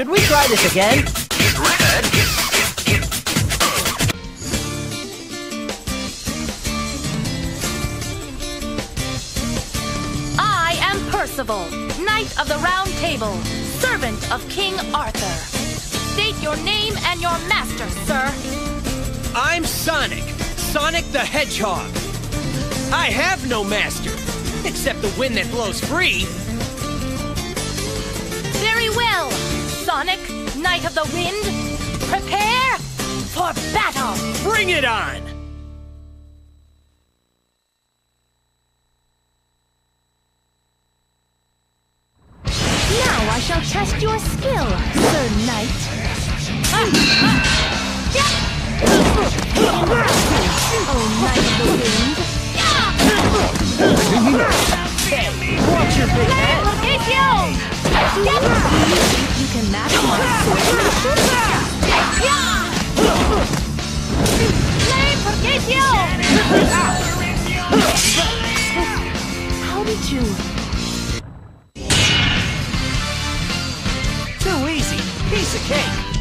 Should we try this again? Red. I am Percival, Knight of the Round Table, servant of King Arthur. State your name and your master, sir. I'm Sonic, Sonic the Hedgehog. I have no master, except the wind that blows free. Very well, Sonic, Knight of the Wind. Prepare for battle! Bring it on! Now I shall test your skill, Sir Knight. Oh, Knight of the Wind. Watch your big head! You can match my sword. How did you... Too easy. Piece of cake.